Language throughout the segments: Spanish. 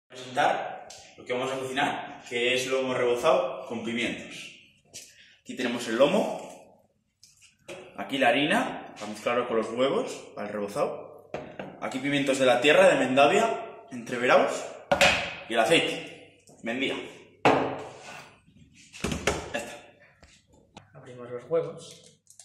Presentar lo que vamos a cocinar, que es lomo rebozado con pimientos. Aquí tenemos el lomo, aquí la harina para mezclarlo con los huevos para el rebozado, aquí pimientos de la tierra de Mendavia, entreverados, y el aceite, Mendía. Ya está. Abrimos los huevos.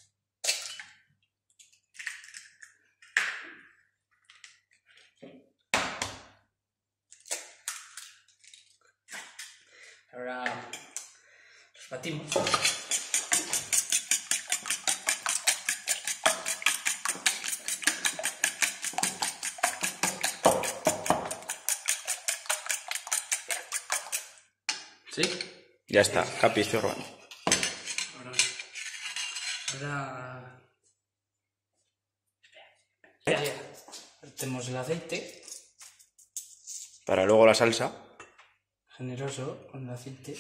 Ahora los batimos. ¿Sí? Ya está, Capi, estoy robando. Ahora... Ya. Vertemos el aceite. Para luego la salsa. Generoso con el aceite.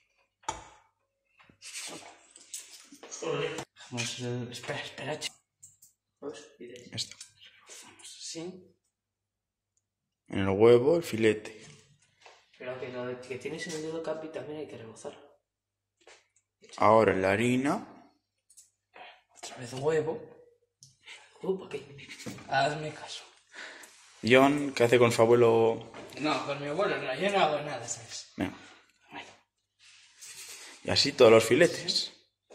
Dejamos el... Espera. Esto. Vamos así. En el huevo, el filete. Pero que lo que tienes en el dedo, Capi, también hay que rebozar. Ahora en la harina. Otra vez huevo. ¿Para qué? Hazme caso. John, ¿qué hace con su abuelo? No, con mi abuelo no, yo no hago nada, ¿sabes? Venga. Bueno. Y así todos los filetes.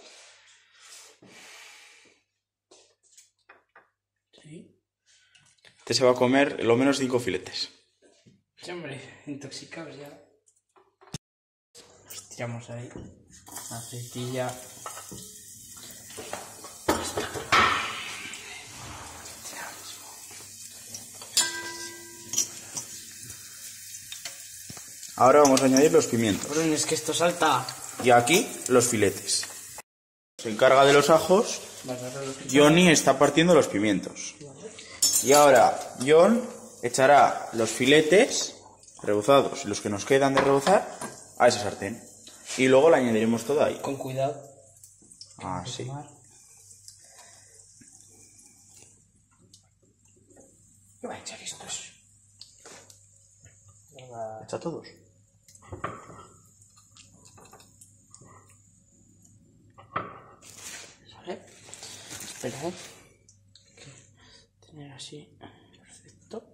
Sí. Este se va a comer lo menos 5 filetes. Sí, hombre, intoxicados ya. Los tiramos ahí. Aceitilla. Ahora vamos a añadir los pimientos. Bruno, es que esto salta. Y aquí los filetes. Se encarga de los ajos. Johnny está partiendo los pimientos. Y ahora John echará los filetes rebozados y los que nos quedan de rebozar a esa sartén. Y luego le añadiremos todo ahí. Con cuidado. Así. ¿Qué va a echar estos? Echa todos. Vale. Espera, tener así. Perfecto.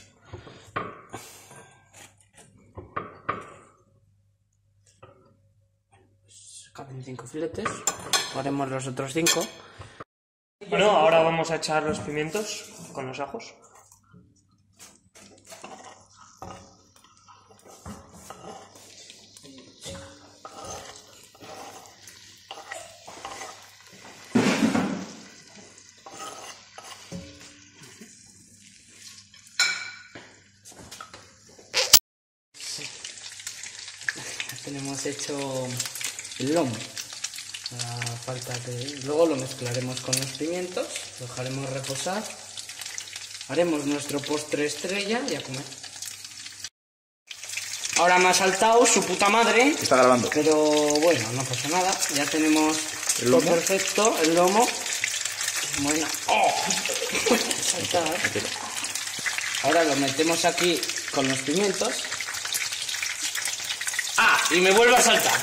Pues caben 5 filetes. Haremos los otros 5. Bueno, ahora vamos a echar los pimientos con los ajos. Tenemos hecho el lomo. Falta que luego lo mezclaremos con los pimientos, lo dejaremos reposar, haremos nuestro postre estrella y a comer. Ahora me ha saltado su puta madre. Está grabando. Pero bueno, no pasa nada. Ya tenemos ¿El lomo? todo perfecto, el lomo. Bueno. ¡Oh! Saltar. Ahora lo metemos aquí con los pimientos. ¡Ah! Y me vuelve a saltar.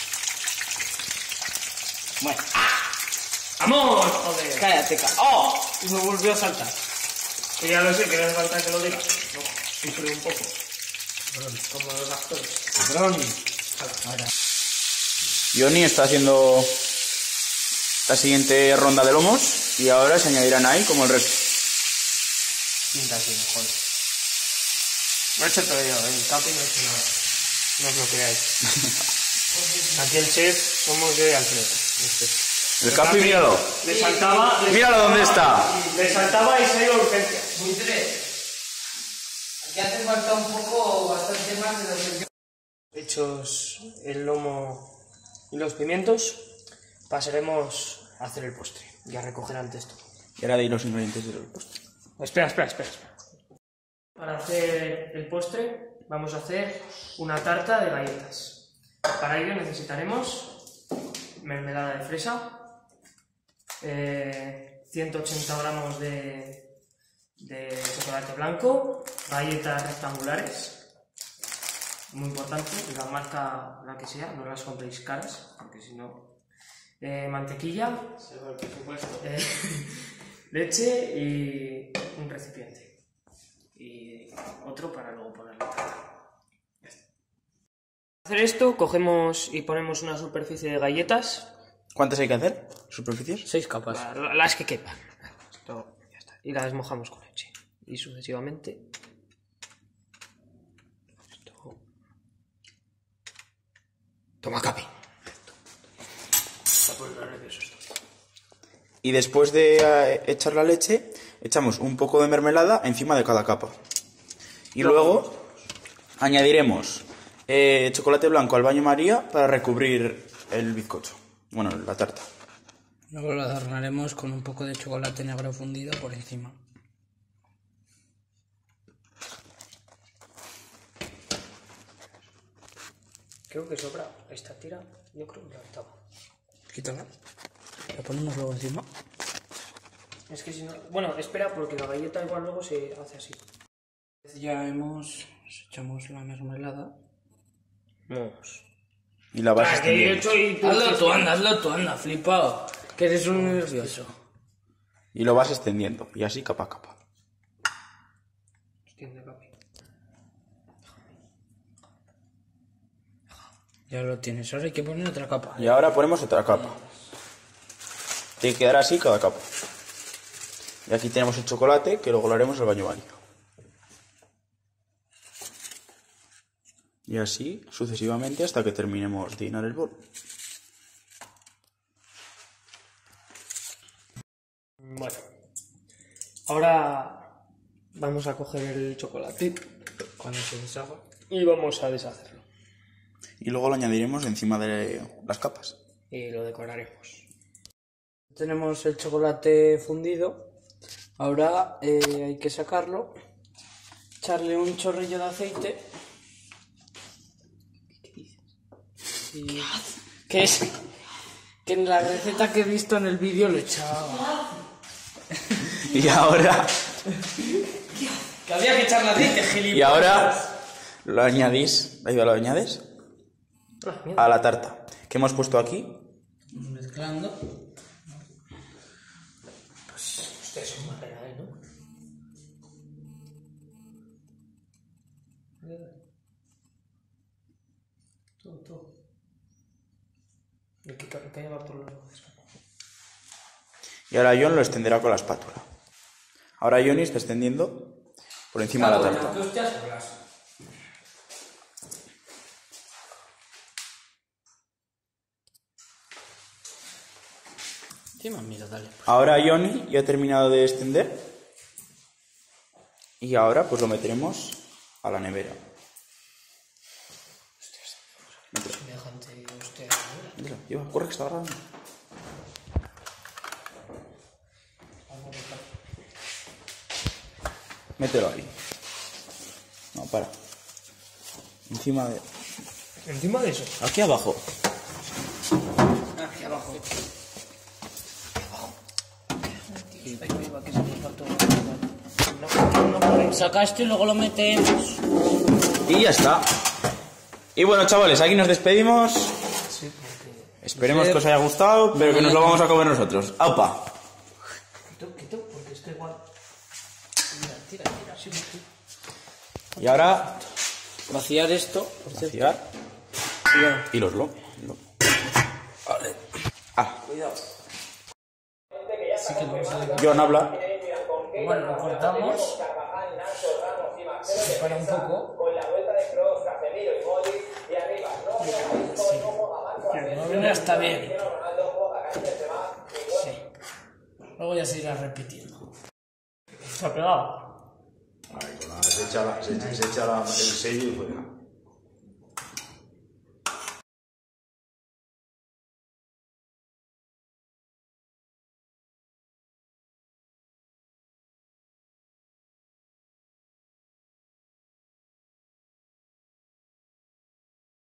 Bueno. ¡Ah! ¡Vamos! Joder. Cállate, ¡oh! Y me volvió a saltar. Que ya lo sé, que no hace falta que lo diga. No, sufre un poco. Como los actores. Ahora. Johnny está haciendo la siguiente ronda de lomos y ahora se añadirán ahí como el resto. Pinta así, joder. No he hecho todo yo, el Capi no he hecho nada. No os lo creáis. Aquí el chef somos yo y Alfredo. El Capi, míralo. Le saltaba... Míralo dónde está. Le saltaba y se iba a urgencia. Muy tres. Aquí hace falta un poco, bastante más de lo que yo. Hechos el lomo y los pimientos, pasaremos a hacer el postre y a recoger antes todo. Y ahora de los ingredientes del postre. Espera. Para hacer el postre vamos a hacer una tarta de galletas. Para ello necesitaremos mermelada de fresa, 180 gramos de chocolate blanco, galletas rectangulares, muy importante, la marca la que sea, no las compréis caras, porque si no... mantequilla, por supuesto. Leche y un recipiente. Y otro para luego ponerle tarta. Para hacer esto, cogemos y ponemos una superficie de galletas. ¿Cuántas hay que hacer? ¿Superficies? 6 capas. Las que quepan. Esto, ya está. Y las mojamos con leche. Y sucesivamente. Esto. Toma, Capi. Está poniendo nervioso esto. Y después de echar la leche, echamos un poco de mermelada encima de cada capa. Y luego añadiremos chocolate blanco al baño María para recubrir el bizcocho. Bueno, la tarta. Luego lo adornaremos con un poco de chocolate negro fundido por encima. Creo que sobra esta tira. Yo creo que la estaba. Quítala. La ponemos luego encima. Es que si no... Bueno, espera, porque la galleta igual luego se hace así. Ya echamos la mermelada. Vamos. Y la vas Que yo extendiendo. Hazlo tú, anda, flipado. Que eres un nervioso. Y lo vas extendiendo. Y así capa a capa. Extiende, Capi. Ya lo tienes, ahora hay que poner otra capa. Y ahora ponemos otra capa. Tiene que quedar así cada capa. Y aquí tenemos el chocolate, que luego lo haremos al baño María. Y así sucesivamente hasta que terminemos de llenar el bol. Bueno. Ahora vamos a coger el chocolate Cuando se deshaga. y vamos a deshacerlo. Y luego lo añadiremos encima de las capas. Y lo decoraremos. Tenemos el chocolate fundido. Ahora hay que sacarlo. Echarle un chorrillo de aceite. ¿Qué dices? Y... ¿Qué es? Que en la receta que he visto en el vídeo lo echaba. Y ahora... Que había que echarle aceite, gilipollas. Y ahora lo añadís... ¿Ahí lo añades? A la tarta. Que hemos puesto aquí. Mezclando. Ustedes son más reales, ¿no? Todo. Que lleva por los lados. Y ahora John lo extenderá con la espátula. Ahora Johnny está extendiendo por encima de la tarta. ¿Qué hostias hablas? Encima, mira, dale. Ahora Johnny ya ha terminado de extender. Y ahora pues lo meteremos a la nevera. Semejante usted. Mételo, lleva, corre que está grabando. Mételo ahí. No, para. Encima de... Encima de eso. Aquí abajo. Aquí abajo. Saca esto y luego lo metemos. Y ya está. Y bueno, chavales, aquí nos despedimos. Esperemos que os haya gustado, pero que nos lo vamos a comer nosotros. ¡Aupa! Quito, porque está igual. Tira. Sí. Y ahora... Vaciar esto, por cierto. vaciar. Cuidado. Y los lo. Vale. Ah, Cuidado. Sí que lo vamos a dejar. John habla. Bueno, lo cortamos. Se separa un poco. Bueno, está bien. Sí. Luego ya se irá repitiendo. Se ha pegado. Se echa el sello y fuera.